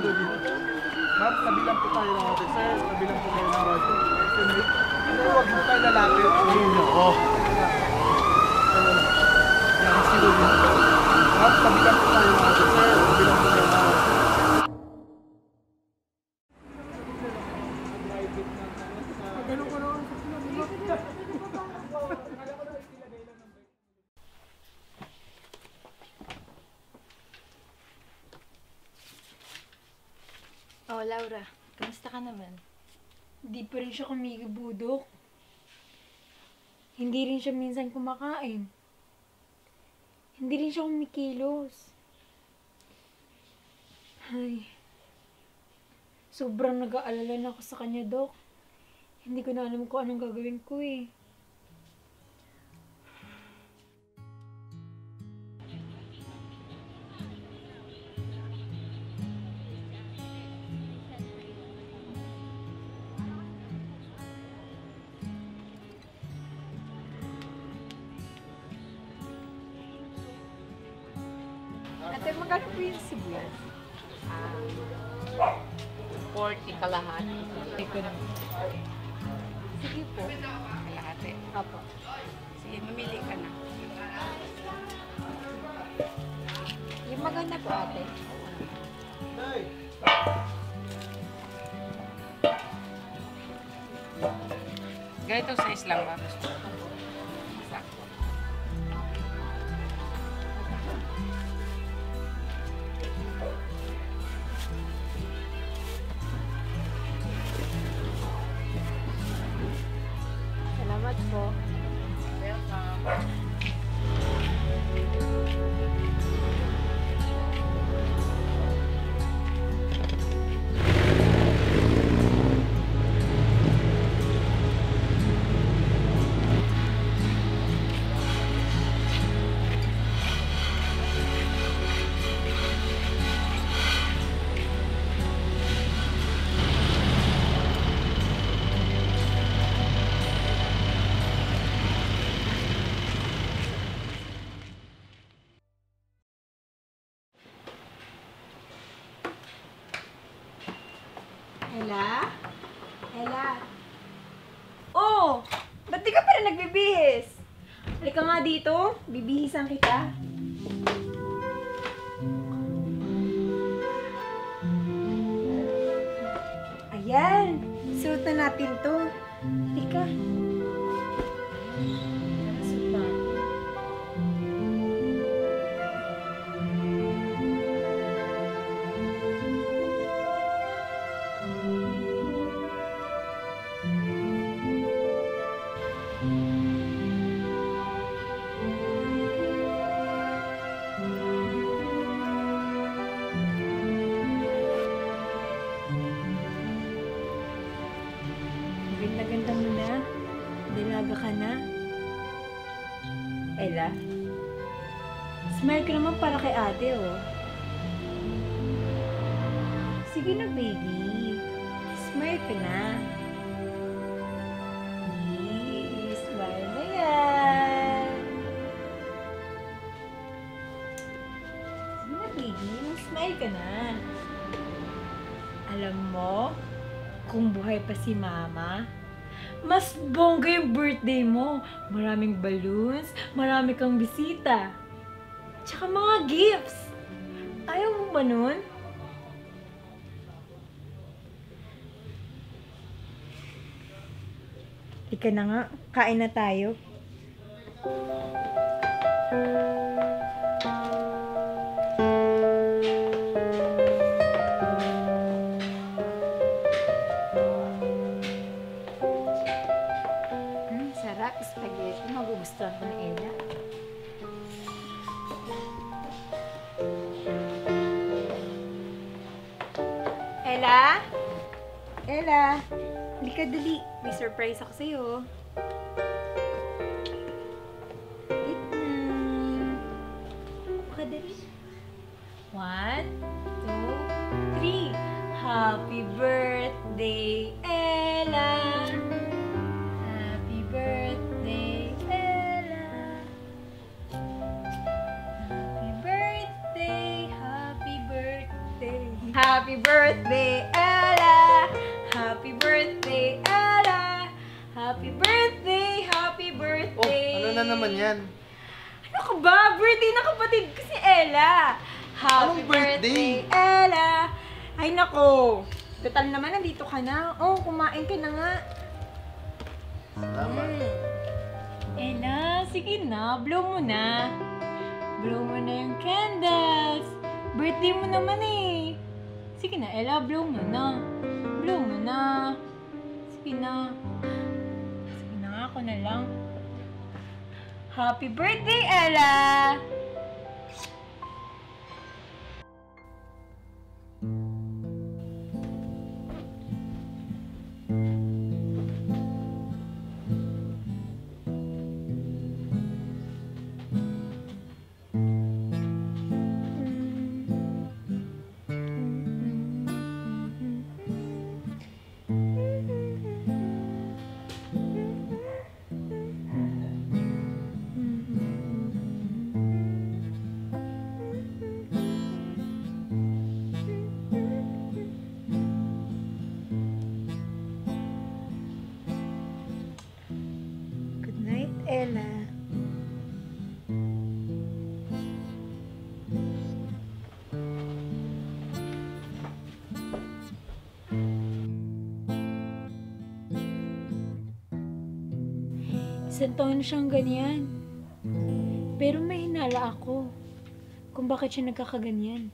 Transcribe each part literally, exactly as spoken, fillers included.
Ma'am, tabi lang po tayo ng hotel. Sir, tabi lang po tayo ng hotel. Hindi, huwag mo tayo lalapit. Ayun, oo. Yan, si Ruben. Ma'am, tabi lang po tayo ng hotel. Sir, tabi lang po tayo ng hotel. Ganun ko naman. Oh, Laura, kamusta ka naman? Hindi pa rin siya kumikibudok. Hindi rin siya minsan kumakain. Hindi rin siya kumikilos. Ay. Sobrang nag-aalala na ako sa kanya, Dok. Hindi ko na alam kung anong gagawin ko eh. Ate, magkano po yung sibuyas? Ah, forty kalahati. Ikaw naman. Sige po. Kalahati. Apo. Sige, mamili ka na. Yung maganda po, ate. Ganito size lang ba? Gusto mo? Sakto. Salamat po. Welcome. Ella? Ella? Oh! Ba't di ka pa rin nagbibihis? Halika nga dito. Bibihisan kita. Ayan. Suot na natin to. Halika. Suot natin. Ganda-ganda mo na. Dalaga ka na. Ella, smile ka naman para kay ate, oh. Sige na, baby. Smile ka na. Yee, smile na yan. Sige na, baby. Smile ka na. Alam mo, kung buhay pa si Mama, mas bongga yung birthday mo. Maraming balloons, marami kang bisita. Tsaka mga gifts. Ayaw mo ba nun? Ika na nga, kain na tayo. Hmm, sarap. Spaghetti. Magugustuhan ko ni Ella. Ella? Ella? Halika dali. May surprise ako sa'yo. Wait na. Baka dali. One, two, three. Happy birthday, Ella! Happy birthday, Ella! Happy birthday, happy birthday! Happy birthday, Ella! Happy birthday, Ella! Happy birthday, happy Oh, birthday! ano na naman yan? Ano ka ba? Birthday na kapatid ko si Ella! Happy Anong birthday? Ella! Ay nako! Total naman, nandito ka na. Oh, kumain ka na nga. Salamat. Mm. Ella, sige na. Blow mo na. Blow mo na yung candles. Birthday mo naman eh. Sige na, Ella, blow mo na. Blow mo na. Sige na. Sige na nga, ako na lang. Happy birthday, Ella! Good night, Ella. Isang taon siyang ganyan. Pero may hinala ako kung bakit siya nagkakaganyan.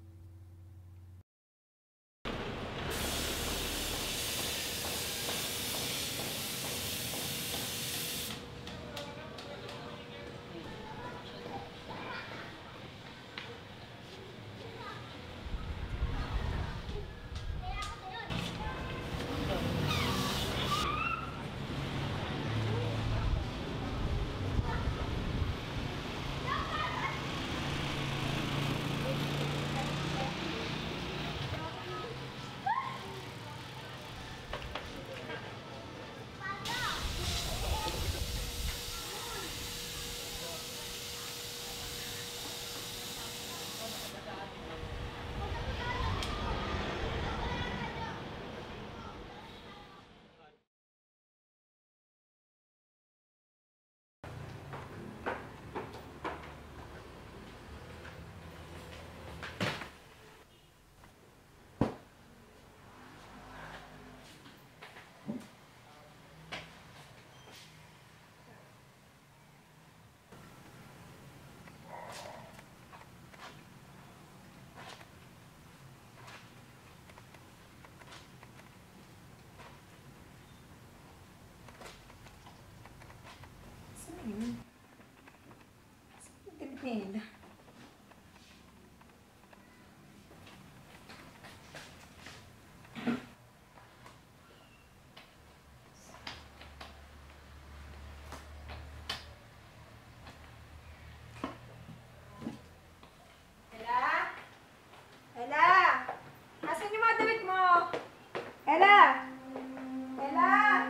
Ayun. Saan yung damit ni Ella? Ella? Ella? Asan yung mga damit mo? Ella? Ella?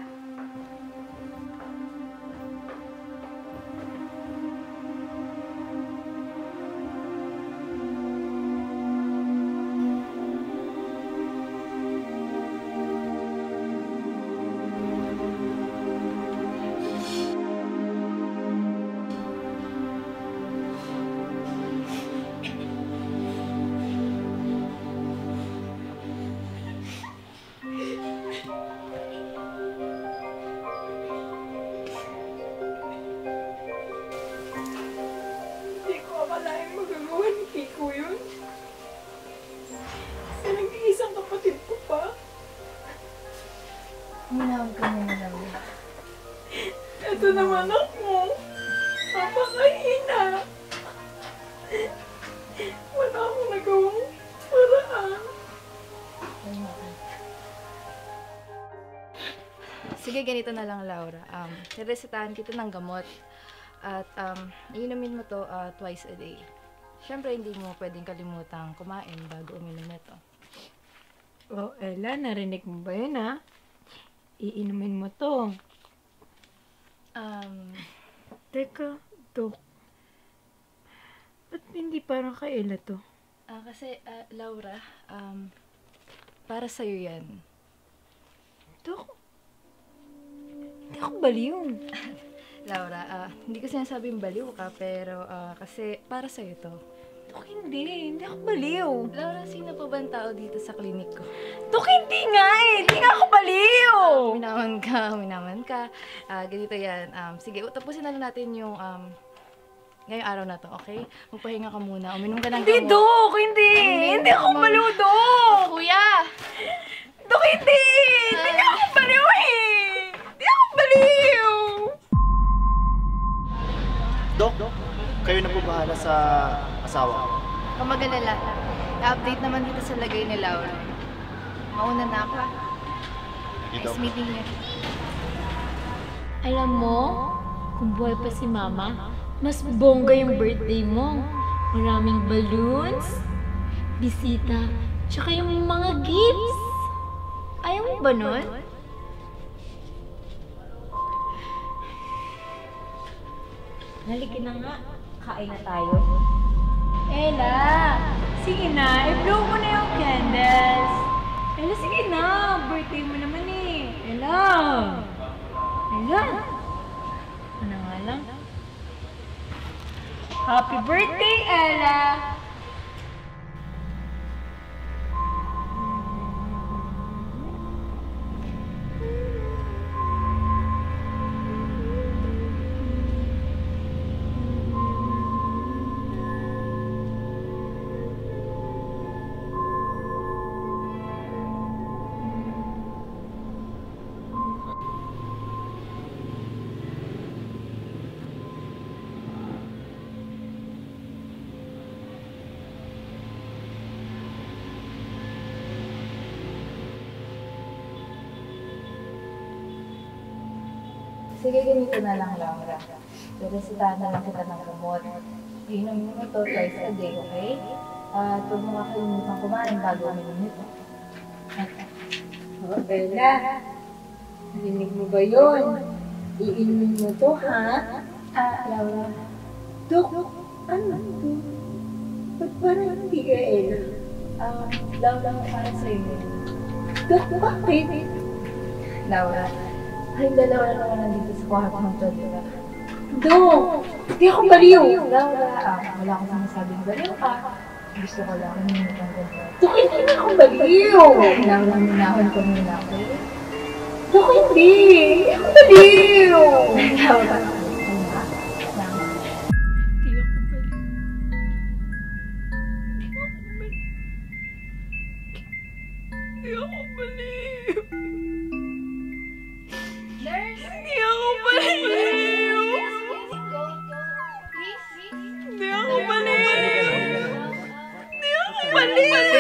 Hindi ko akalain magagawa ni Kiko yun. Kasi nag-iisang kapatid ko pa. Minawag ka muna daw. Ito naman ako. Napakahina. Wala akong nagawang paraan. Sige, ganito na lang, Laura. Um, niresetahan kita ng gamot. At um, iinumin mo to uh, twice a day. Siyempre, hindi mo pwedeng kalimutang kumain bago uminom nito. Oh, Ella, narinig mo ba yun, ha? Iinumin mo to. Um, Teka, Dok. Ba't hindi parang kay Ella to? Ah, kasi, ah, Laura, um, para sa'yo yan. Dok, hindi ako baliw. Laura, ah, hindi ko sinasabing baliw ka, pero ah, kasi para sa'yo to. Dok, hindi. Hindi ako baliw. Laura, sino pa ba ang tao dito sa klinik ko? Dok, hindi nga eh. Hindi nga ako baliw. Uminaman ka, uminaman ka. Ah, ganito yan. Um, sige, tapusin na lang natin yung um, ngayong araw na to, okay? Magpahinga ka muna. Uminom ka ng Hindi, gamot. Dok. Hindi. Hindi ako baliw, Dok. Kuya! Dok, hindi. Hindi nga ako baliw eh. Hindi ako baliw. Dok, kayo na po bahala sa asawa ko. Kung mag-alala, update naman kita sa lagay ni Laura. Mauna na ako. Hindi, Nice Dok. meeting you. Alam mo, kung buhay pa si Mama, mas bongga yung birthday mo. Maraming balloons, bisita, tsaka yung mga gifts. Ayaw mo ba nun? Halika na nga. Kain na tayo. Ella! Sige na, i-blow mo na yung candles. Ella, sige na. Birthday mo naman eh. Ella! Ella! Ano nga lang? Happy birthday, Ella! Sige, ganito na lang, Laura. Resetahan na lang kita ng gamot. Iinom mo ito twice a day, okay? At huwag mo kakalimutan kumain bago uminom nito. Oh, Bella, narinig mo ba yun? Iinumin mo to, ha? Ah, Laura. Dok, ano to? Ba't parang hindi ka, Ella? Ah, Laura, para sa'yo. Dok, bakit? Laura, ay dalawa na naman nandito sa kwarto ng todera. Dok, hindi ako baliw. Laura, ah, wala akong sinasabing baliw ka. Gusto ko lang uminom ng gamot. Dok, hindi na ako baliw. Laura, minahon ko muna, okay? Dok, hindi. Hindi ako baliw. Laura, Laura, Laura. Hindi ako baliw. Hindi ako baliw. Nurse! Hindi ako baliw. Hindi ako baliw. Hindi ako baliw.